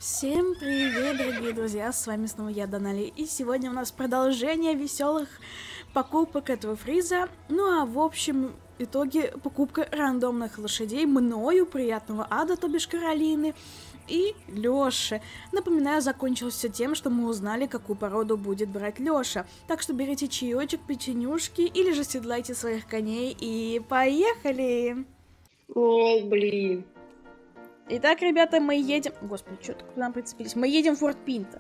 Всем привет, дорогие друзья, с вами снова я, Донали, и сегодня у нас продолжение веселых покупок этого фриза. Ну а в общем итоге покупка рандомных лошадей мною, приятного ада, то бишь Каролины, и Лёши. Напоминаю, закончилось все тем, что мы узнали, какую породу будет брать Лёша. Так что берите чаечек, печенюшки или же седлайте своих коней и поехали! О, блин. Итак, ребята, мы едем... Господи, что-то к нам прицепились. Мы едем в Форт Пинто.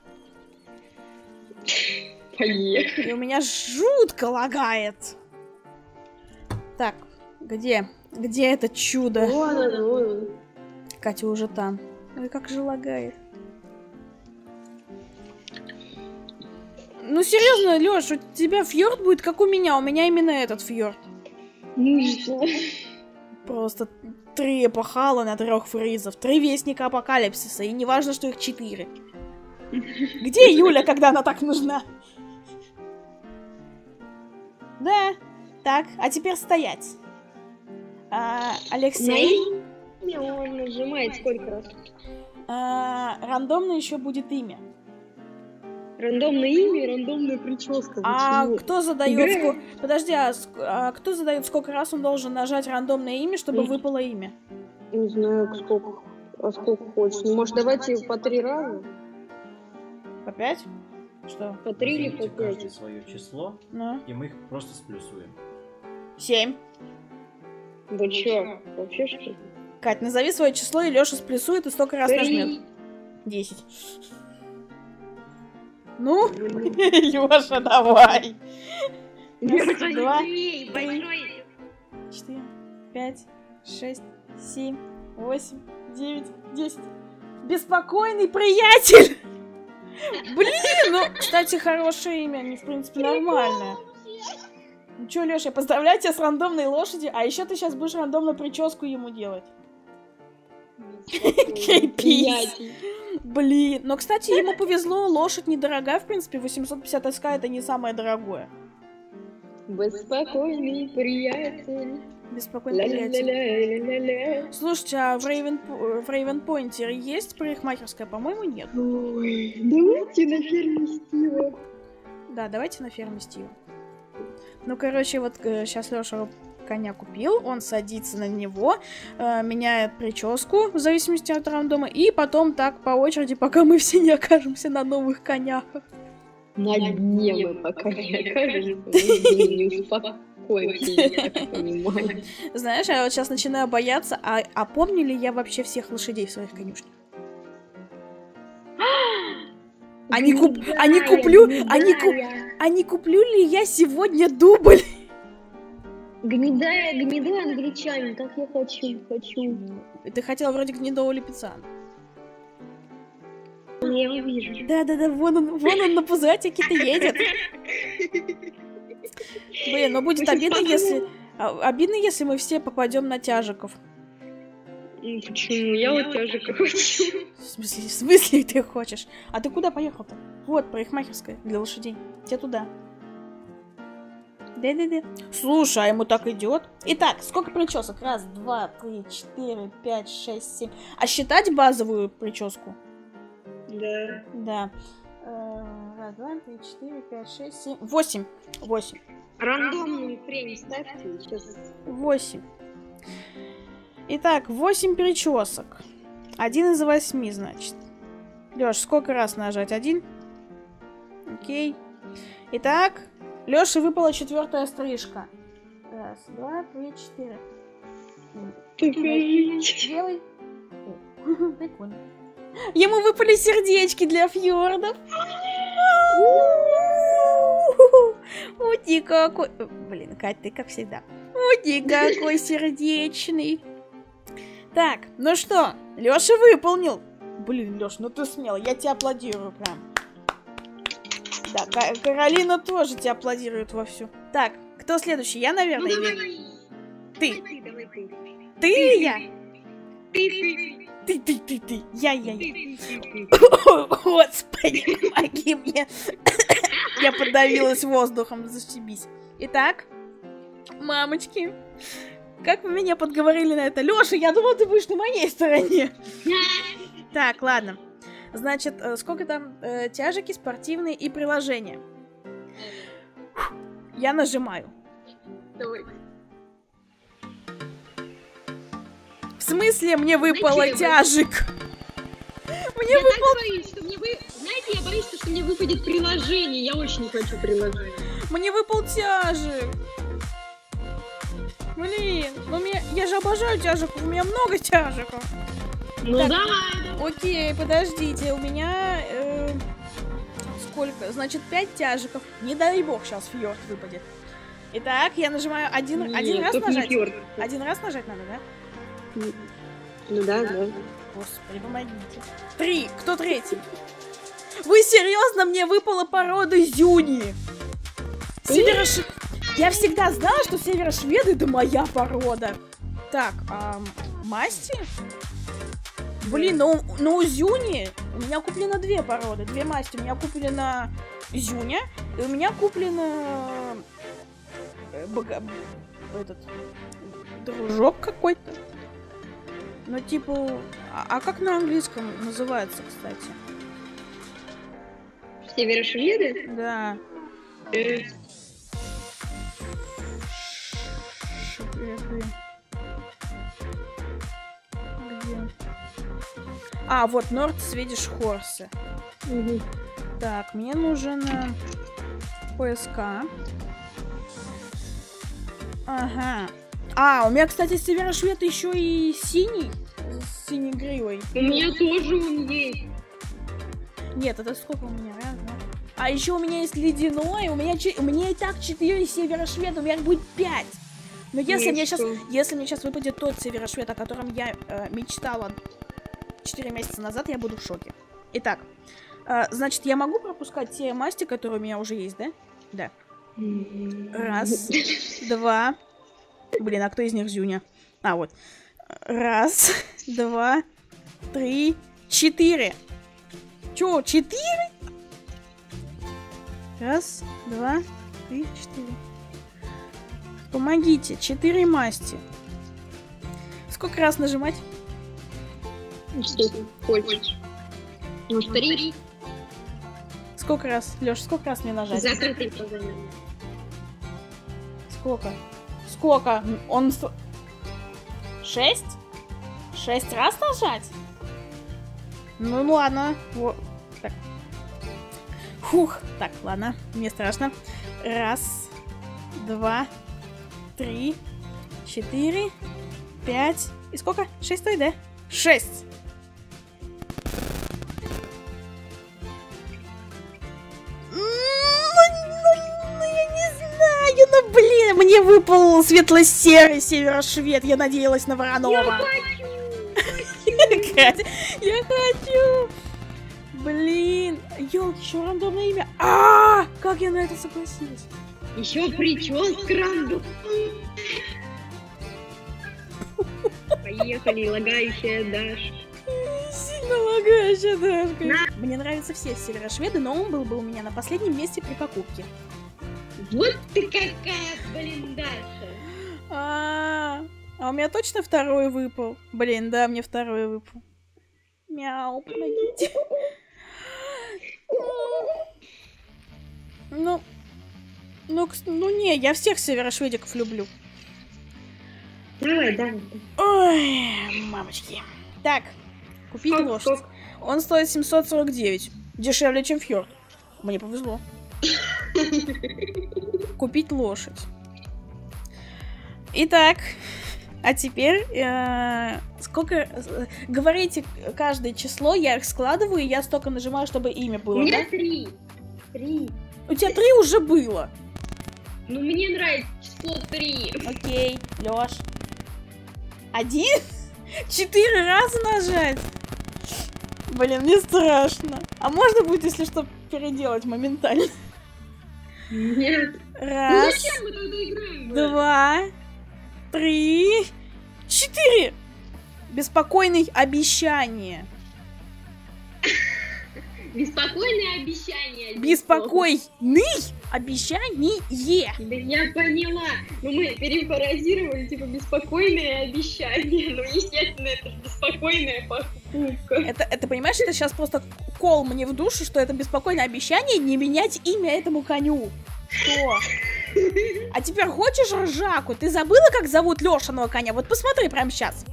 Поехали. И у меня жутко лагает. Так, где? Где это чудо? Вон он. Катя уже там. Ой, как же лагает. Ну, серьезно, Лёш, у тебя фьорд будет как у меня. У меня именно этот фьорд. Ну что? Просто 3 эпохала на 3 фризов. 3 вестника апокалипсиса. И не важно, что их 4. Где Юля, когда она так нужна? Да. Так, а теперь стоять. Алексей? Он нажимает сколько раз? Рандомно еще будет имя. Рандомное имя, рандомная прическа. Кто задает... Подожди, кто задает, сколько раз он должен нажать рандомное имя, чтобы выпало имя? Не знаю, сколько. А сколько хочешь. Ну, может, давайте по 3 раза? По 5? Что? По 3 или по каждое 5? свое число, Ну? и мы их просто сплюсуем. 7. Вы чё? Вообще что ли? Кать, назови свое число, и Лёша сплюсует и столько раз нажмет. 10. Ну, Лёша, давай. 2, 3, 4, 5, 6, 7, 8, 9, 10. Беспокойный приятель! Блин, ну, кстати, хорошее имя, они, в принципе, нормальное. Ну чё, Лёша, я поздравляю тебя с рандомной лошадью, а еще ты сейчас будешь рандомную прическу ему делать. Кейпис. Блин, но, кстати, ему повезло, лошадь недорогая, в принципе, 850 СК это не самое дорогое. Беспокойный приятель. Беспокойный приятель. Ля-ля-ля-ля-ля-ля. Слушайте, а в Рейвенпойнте есть парикмахерская? По-моему, нет. Ой, давайте на ферме Стива. Да, давайте на ферме Стива. Ну, короче, вот сейчас Лёша коня купил, он садится на него, меняет прическу в зависимости от рандома, и потом так по очереди, пока мы все не окажемся на новых конях. На дне мы пока не окажемся, не успокоимся, я так понимаю. Знаешь, я вот сейчас начинаю бояться, а помню ли я вообще всех лошадей в своих конюшнях? А не куплю ли я сегодня дубль? Гнедая англичанин, как я хочу. Ты хотела вроде гнедого лепеца. Я его вижу. Да, вон он на пузатике-то едет. Блин, но будет обидно, если мы все попадем на тяжиков. Почему? Я вот тяжика хочу. В смысле ты хочешь? А ты куда поехал-то? Вот, парикмахерская для лошадей. Тебе туда. Да. Слушай, а ему так идет. Итак, сколько причесок? 1, 2, 3, 4, 5, 6, 7. А считать базовую прическу? Да. Да. 1, 2, 3, 4, 5, 6, 7. 8. Рандомную хрень ставьте. Сейчас. 8. Итак, 8 причесок. 1 из 8, значит. Лёш, сколько раз нажать? 1? Окей. Итак, Лёше выпала 4-я стрижка. 1, 2, 3, 4. Делай. Прикольно. Ему выпали сердечки для фьордов. Ути какой... Блин, Кать, ты как всегда. Ути какой сердечный. Так, ну что, Лёша выполнил. Блин, Лёш, ну ты смел, я тебе аплодирую прям. Да, Каролина тоже тебя аплодирует вовсю. Так, кто следующий? Я, наверное, или... Ты. Ты или я? Ты. Я. Господи, помоги мне. Я подавилась воздухом, зашибись. Итак, мамочки, как вы меня подговорили на это? Лёша, я думала, ты будешь на моей стороне. Так, ладно. Значит, сколько там тяжики, спортивные и приложения? Я нажимаю. Давай. В смысле мне выпало Знаете, тяжик? Мне Я выпал... так боюсь, что мне Знаете, я боюсь, что мне выпадет приложение. Я очень не хочу приложение. Мне выпал тяжик. Блин, ну я же обожаю тяжиков, у меня много тяжиков. Ну Так. давай. Окей, подождите, у меня... сколько? Значит, 5 тяжиков. Не дай бог, сейчас фьорд выпадет. Итак, я нажимаю один раз только не нажать. фьорд. Один раз нажать надо, да? Ну да. Господи, помогите. 3. Кто третий? Вы серьезно? Мне выпала порода Зюни. Я всегда знала, что северошведы это моя порода. Так, масти? Блин, ну у Зюни у меня куплено 2 породы, 2 масти. У меня куплена Зюня, и у меня куплено этот дружок какой-то. Ну, типа, а как на английском называется, кстати? Северошведы? Да. Шведы. Где? А, вот, Норд Сведиш Хорсы. Угу. Так, мне нужен поиска. Ага. А, у меня, кстати, северошвед еще и синий. С синей гривой. У меня тоже он есть. Нет, это сколько у меня? Раз, два. А еще у меня есть ледяной. У меня и так 4 северошведа, у меня их будет 5. Но если мне сейчас выпадет тот северошвед, о котором я мечтала 4 месяца назад, я буду в шоке. Итак, значит, я могу пропускать те масти, которые у меня уже есть, да? Да. Раз, два. Блин, а кто из них Зюня? А, вот. Раз, два, 3, 4. Чё, 4? Раз, два, 3, 4. Помогите, 4 масти. Сколько раз нажимать? Сколько? Ну, 3. Сколько раз? Лёш, сколько раз мне нажать? Закрытый позовем. Сколько? Сколько? Он... 6? 6 раз нажать? Ну ладно. Вот. Так. Фух. Так, ладно. Мне страшно. Раз, два, 3, 4, 5. И сколько? 6 стоит, да? 6. Ну, блин, мне выпал светло-серый северошвед. Я надеялась на Воронова. Я хочу. Блин, ёлки, еще рандомное имя. Как я на это согласилась? Еще прическа рандом. Поехали, лагающая Даша. Сильно лагающая Дашка. Мне нравятся все северошведы, но он был бы у меня на последнем месте при покупке. Вот ты какая, блин, Даша. А у меня точно второй выпал? Блин, да, мне второй выпал. Мяу, помогите. Ну не, я всех северошведиков люблю. Давай. Ой, мамочки. Так, купить лошадь. Он стоит 749. Дешевле, чем фьорд. Мне повезло. Купить лошадь. Итак, а теперь сколько... Говорите каждое число, я их складываю, и я столько нажимаю, чтобы имя было, У меня да? 3. У тебя 3 уже было. Ну, мне нравится число 3. Окей, Лёш. 1? 4 раза нажать? Блин, мне страшно. А можно будет, если что, переделать моментально? Нет. Раз, Ну, зачем мы тогда играем? 2, 3, 4. Беспокойные обещания. Беспокойное обещание. Беспокойный обещание. Да я поняла. Ну мы перефразировали, типа, беспокойное обещание. Ну, естественно, это же беспокойная покупка. Это, понимаешь, это сейчас просто кол мне в душу, что это беспокойное обещание не менять имя этому коню. Что? А теперь хочешь ржаку? Ты забыла, как зовут Лешиного коня? Вот посмотри прямо сейчас.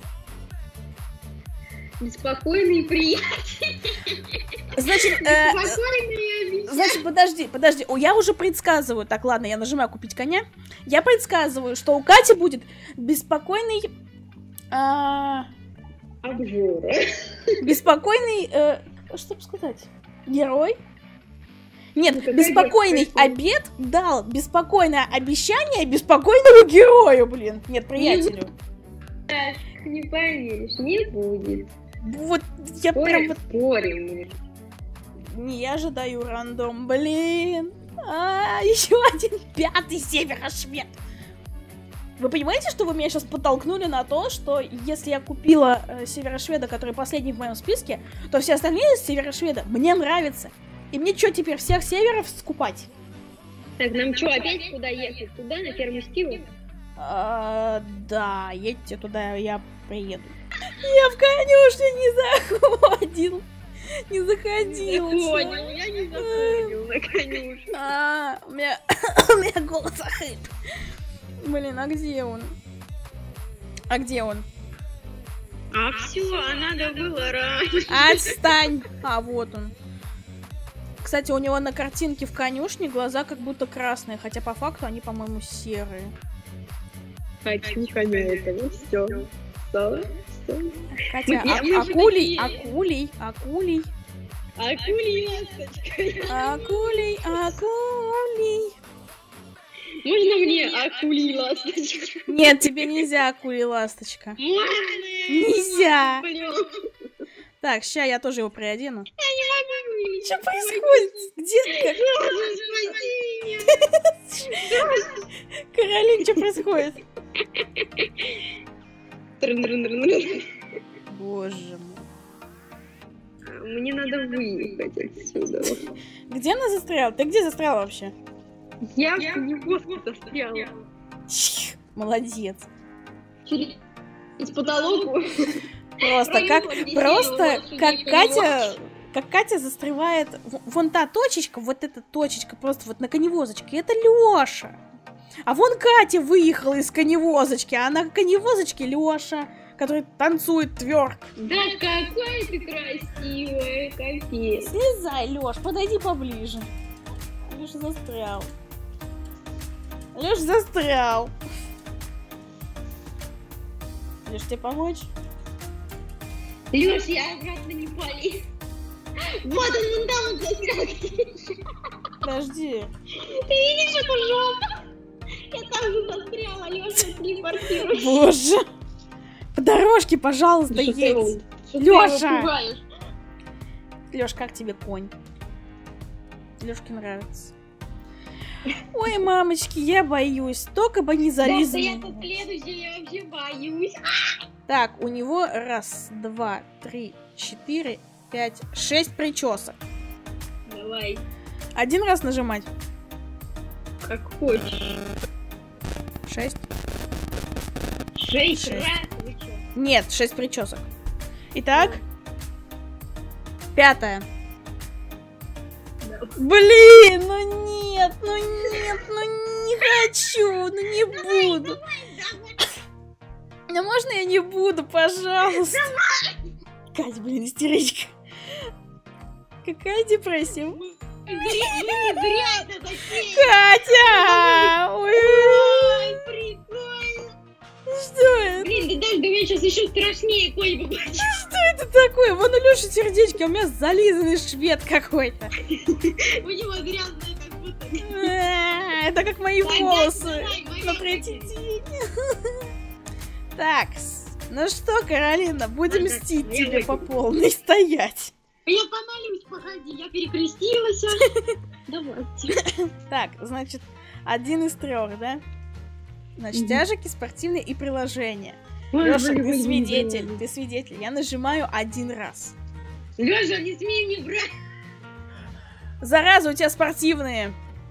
Беспокойный приятель. Значит, подожди. О, я уже предсказываю. Так, ладно, я нажимаю купить коня. Я предсказываю, что у Кати будет беспокойный... Обжора. Беспокойный... что бы сказать? Герой? Нет, беспокойный обед дал беспокойное обещание беспокойному герою, блин. Нет, приятелю. Не поверишь, не будет. Вот, я прям вот... Спорим. Не ожидаю рандом, блин. Еще один 5-й северошвед. Вы понимаете, что вы меня сейчас подтолкнули на то, что если я купила северошведа, который последний в моем списке, то все остальные северошведы мне нравятся. И мне что, теперь всех северов скупать? Так, нам что, опять куда ехать? Туда, на ферму Стива? Да, едьте туда, я приеду. Я в конюшню не заходил. Понял, я не заходил на конюшню. У меня голос охрип. Блин, а где он? А все, а надо было раньше. Отстань! Вот он. Кстати, у него на картинке в конюшне глаза как будто красные, хотя по факту они, по-моему, серые. Хочу коня этого, все. Хотя акулей. Можно мне акулий ласточка? Нет, тебе нельзя акулий ласточка. Нельзя. Так, ща я тоже его приодену. Я не могу. Что происходит? Где ты? Каролин, что происходит? Боже мой. Мне надо выехать отсюда. Где она застряла? Ты где застряла вообще? Я в него застряла. Молодец. Из потолоку. Просто как Катя застревает. Вон та точечка, вот эта точечка, просто вот на коневозочке. Это Лёша. А вон Катя выехала из коневозочки, а на коневозочке Лёша, который танцует тверк. Да какая ты красивая, капец. Слезай, Лёш, подойди поближе. Лёша застрял. Лёш, тебе помочь? Лёш, я обратно не полез. Вот он там застрял. Подожди. Ты видишь эту жопу? Я там же застряла, Лёша, телепортируй. Боже. По дорожке, пожалуйста, едь. Лёша! Лёш, как тебе конь? Лёшке нравится. Ой, мамочки, я боюсь. Только бы не залезли. Да, я тут следующая, я вообще боюсь. Так, у него 1, 2, 3, 4, 5, 6 причесок. Давай. 1 раз нажимать. Как хочешь. 6. 6 раз? Нет, 6 причесок. Итак, 5-я. Блин, ну нет, ну не хочу, ну не буду. Ну можно я не буду, пожалуйста? Катя, блин, истеричка. Какая депрессия? Катя! Ой, прикольно. Что это? Блин, да даже меня сейчас еще страшнее конь выпадет. Что это такое? Вон у Лёши сердечки, а у меня зализанный швед какой-то. У него грязное как будто. Это как мои волосы на 3-й день. Так, ну что, Каролина, будем мстить тебе по полной стоять. Я помолюсь, погоди, я перекрестилась. Давайте. Так, значит, 1 из 3, да? Значит, тяжики, спортивные и приложения. Лёша, ты свидетель. Я нажимаю 1 раз. Лёша, не смей мне брать. Зараза, у тебя спортивные.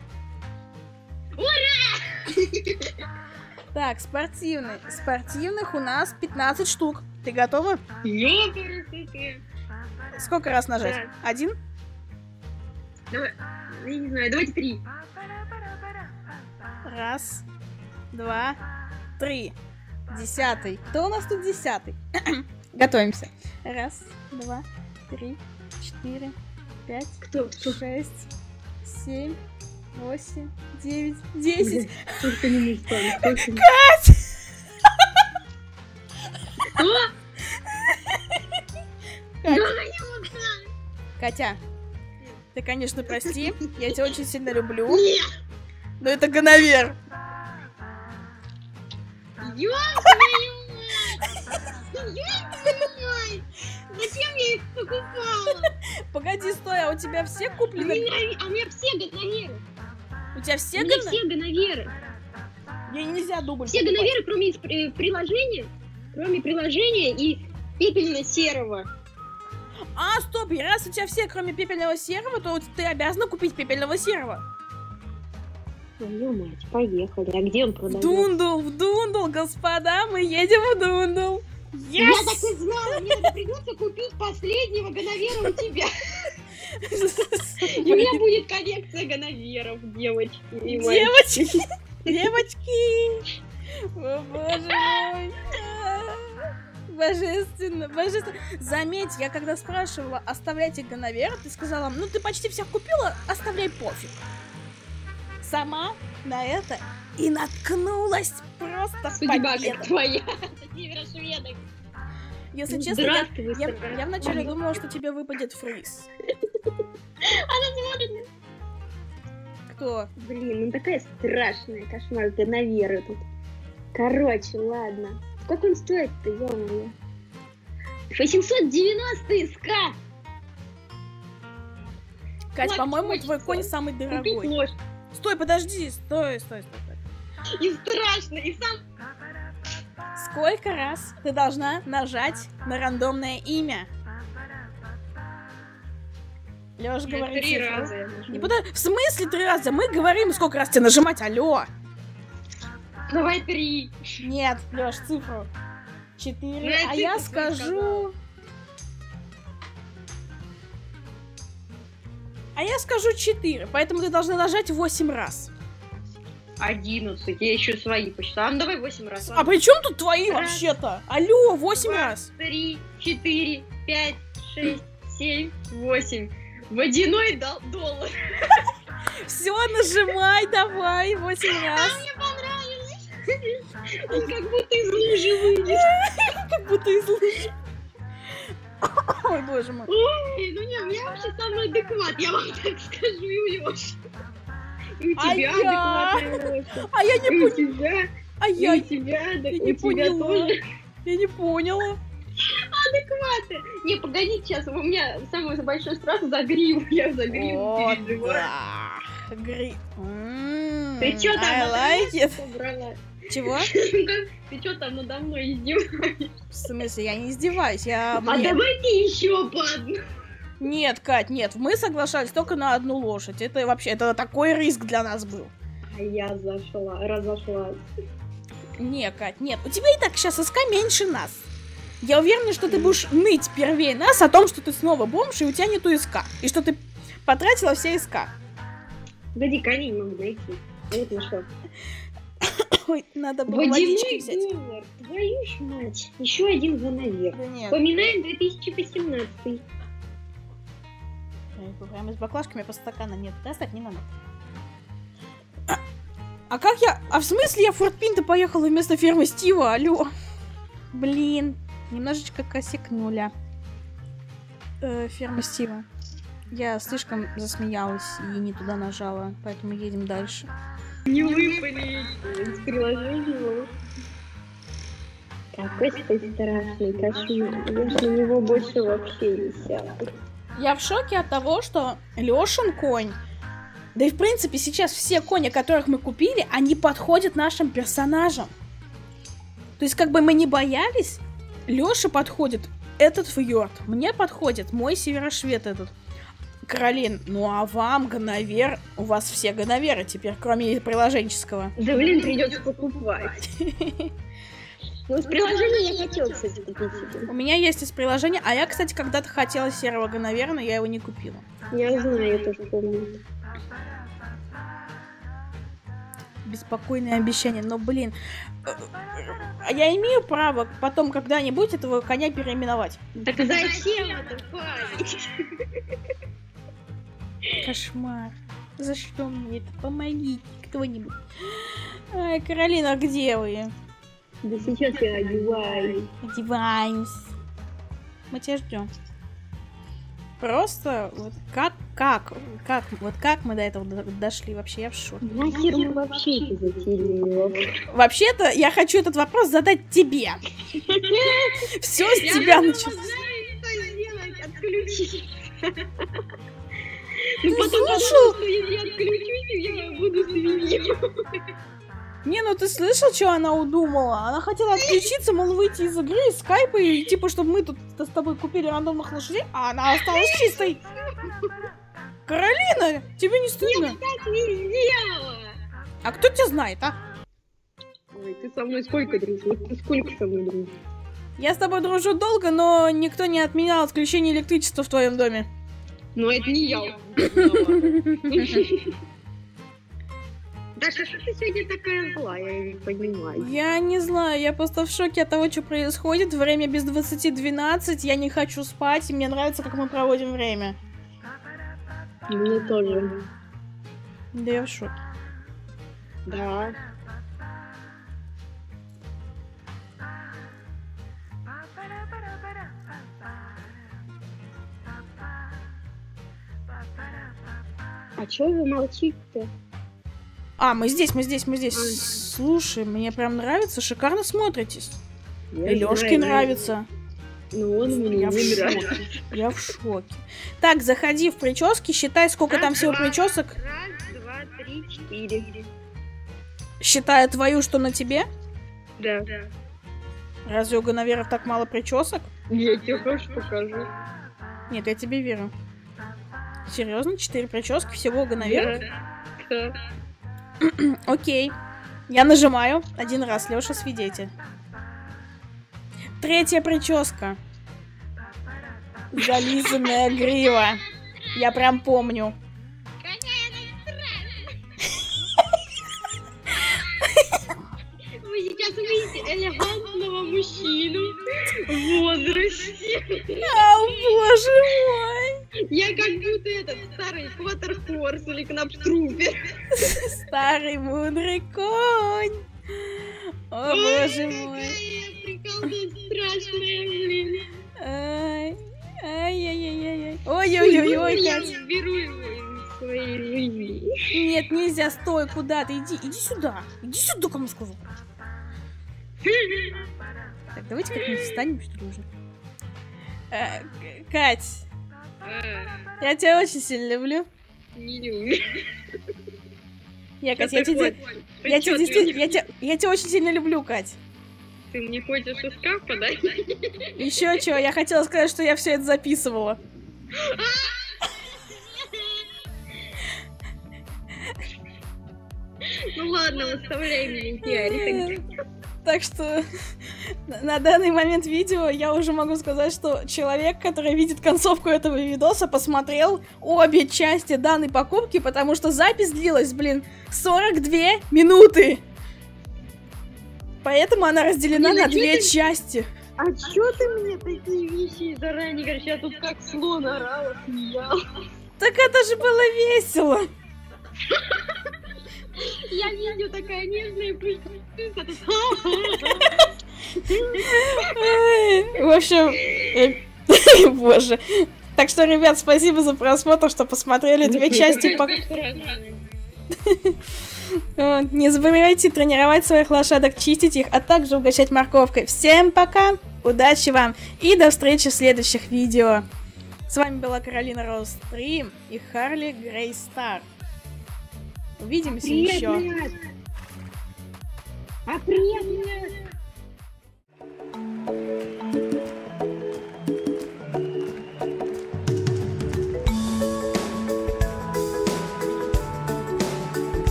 Так, спортивные. Спортивных у нас 15 штук. Ты готова? Ёпересеки. Сколько раз нажать? Да. 1? Давай, я не знаю, давайте 3. 1, 2, 3. 10. Кто у нас тут 10? Готовимся. 1, 2, 3, 4, 5, Кто? 6, 7, 8, 9, 10. Только не мечтали. Кать! Катя, ты, конечно, прости, я тебя очень сильно люблю, Нет! но это гоновер. Ёб твою мать! Ёб твою мать! Зачем я их покупала? Погоди, стой, а у тебя все куплены? У меня все гоноверы. У тебя все У меня гоновер? все гоноверы. Ей нельзя дубль Все покупать. гоноверы, кроме приложения и пепельно-серого. А, стоп, и раз у тебя все, кроме пепельного серого, то ты обязана купить пепельного серого. Твою мать, поехали. А где он В продается? Дундул, господа, мы едем в Дундул. Я так и знала, мне надо придется купить последнего гоновера у тебя. И у меня будет коллекция гоноверов, девочки и мальчики. Девочки, девочки. О, боже мой. Божественно, божественно. Заметь, я когда спрашивала, оставляйте гоновера, ты сказала, ну ты почти всех купила, оставляй пофиг. Сама на это и наткнулась просто в Судьба победу. как твоя. Северо-шведок. Если честно, Здравствуй, я Сара. вначале думала, что тебе выпадет фриз. Она смотрит. Кто? Блин, ну такая страшная, кошмар, гоноверы тут. Короче, ладно. Сколько он стоит-то, ё-моё? 890 СК! Кать, Ладно, по-моему, хочется. твой конь самый Купить дорогой. ложь. Стой, подожди, стой. И страшно, и сам... Сколько раз ты должна нажать на рандомное имя? Лёш говорит 3 цифру. раза я нажму. Не в смысле 3 раза? Мы говорим, сколько раз тебе нажимать, алло. Давай 3. Нет, Лёш, цифру. 4, Ну, я а я цифру свою скажу... А я скажу 4, поэтому ты должна нажать 8 раз. 11. Я еще свои посчитала. Ну давай 8 раз. А при чем тут твои Раз. вообще-то? Алло, 8 2, раз. 3, 4, 5, 6, 7, 8. Водяной доллар. Все, нажимай, давай, 8 раз. Мне понравилось. Он как будто из лужи выйдет. Как будто из лужи. Ой, боже мой. Ой, ну не, у меня вообще самый адекват, я вам так скажу, и у Лёши. И у тебя адекватная Лёша. А я И не у поняла. тебя, А и я у тебя, да, не у тебя поняла. тоже Я не поняла. адекваты. Не, погоди, сейчас, у меня самый большой страх за гриву, я за гриву О, переживаю. да. Ты чё там I like it. собрала? Чего? Ты чё там надо мной издеваешься? В смысле, я не издеваюсь, я... А мне- давайте еще по одной. Нет, Кать, нет, мы соглашались только на одну лошадь. Это вообще, это такой риск для нас был. А я разошлась. Не, Кать, нет, у тебя и так сейчас СК меньше нас. Я уверена, что ты будешь ныть первее нас о том, что ты снова бомж, и у тебя нету СК. И что ты потратила все СК. Погоди, коней не могу найти. Вот нашла. Ой, надо было водички Водяной взять. доллар. Твою ж мать. Еще один гоновер. Да нет, Вспоминаем 2018. прямо с баклажками по стакана нет. Да, так не надо. А как я... А в смысле я в Форт Пинто поехала вместо фермы Стива? Алло. Блин, немножечко косякнуля. Ферма Стива. Я слишком засмеялась и не туда нажала, поэтому едем дальше. Не выпали из приложения. Какой ты страшный кошмар. Я ж на него больше вообще не сяду. Я в шоке от того, что Лёшин конь, да и в принципе сейчас все кони, которых мы купили, они подходят нашим персонажам. То есть как бы мы не боялись, Лёше подходит этот фьорд, мне подходит мой северошвед этот. Каролин, ну а вам гоновер, у вас все гоноверы теперь, кроме приложенческого. Да блин, придется покупать. Ну, из приложения я хотела, кстати, купить себе. У меня есть из приложения, а я, кстати, когда-то хотела серого гоновера, но я его не купила. Я знаю, я тоже помню. Беспокойные обещания, но, блин, я имею право потом когда-нибудь этого коня переименовать. Так зачем это, парень? Кошмар. За что мне это? Помогите кто-нибудь. Ай, Каролина, где вы? Да сейчас я одеваюсь. Одеваемся. Мы тебя ждем. Просто вот как мы до этого дошли, вообще я в шоке. Нахер мы вообще это затеяли? Вообще-то я хочу этот вопрос задать тебе. Все с тебя началось. Отключить. Ты слышал? Что если я отключусь, я буду свиньей. Не, ну ты слышал, что она удумала? Она хотела отключиться, мол, выйти из игры, из скайпа, и типа, чтобы мы тут с тобой купили рандомных лошадей, а она осталась чистой. Каролина, тебе не стыдно? Я так не сделала. А кто тебя знает, а? Ой, ты со мной сколько дружишь? Ты сколько со мной дружишь? Я с тобой дружу долго, но никто не отменял отключение электричества в твоем доме. Но это не я. Даша, что ты сегодня такая злая, я не понимаю. Я не знаю, я просто в шоке от того, что происходит. Время без 20:12, я не хочу спать, и мне нравится, как мы проводим время. Мне тоже. Да я в шоке. Да. А чё вы молчите-то? А, мы здесь. Слушай, мне прям нравится, шикарно смотритесь. И Лёшке нравится. Ну, он мне Я в не шоке. нравится. Я в шоке. Так, заходи в прически, считай, сколько там всего причесок. Раз, два, три, четыре. Считая твою, что на тебе. Да. Разве у гоноверов так мало причесок? Я тебе тоже покажу. Нет, я тебе верю. Серьезно? 4 прически всего у гоноверов? Да. Окей. Я нажимаю. 1 раз. Лёша свидетель. 3-я прическа. Зализанная грива. Я прям помню. Вы сейчас увидите элегантного мужчину в возрасте. Боже мой. Я как будто этот старый Кватерхорс или Кнапструпер. Старый мудрый конь. О, боже мой. Приколдун страшная, блин. Ай-яй-яй-яй. Ой-ой-ой-ой, Я Катя. беру его из своей жизни. Нет, нельзя, стой, куда ты? Иди сюда. Иди сюда, кому сказал. Так, давайте как-нибудь встанем, что ли, уже. Кать, я тебя очень сильно люблю. Не люблю. Кать, я тебя очень сильно люблю, Кать. Ты мне хочешь из шкафа, да? Еще чего, я хотела сказать, что я все это записывала. Ну ладно, оставляй меня, Киари. Так что на данный момент видео я уже могу сказать, что человек, который видит концовку этого видоса, посмотрел обе части данной покупки, потому что запись длилась, 42 минуты. Поэтому она разделена на 2 части. А чё ты мне такие вещи заранее говоришь? Я тут как слон орала, смеял. Так это же было весело. Я видео такая нежная, в общем, боже. Так что, ребят, спасибо за просмотр, что посмотрели 2 части. Не забывайте тренировать своих лошадок, чистить их, а также угощать морковкой. Всем пока, удачи вам и до встречи в следующих видео. С вами была Каролина Роуз Стрим и Харли Грей Стар. Увидимся еще. А привет!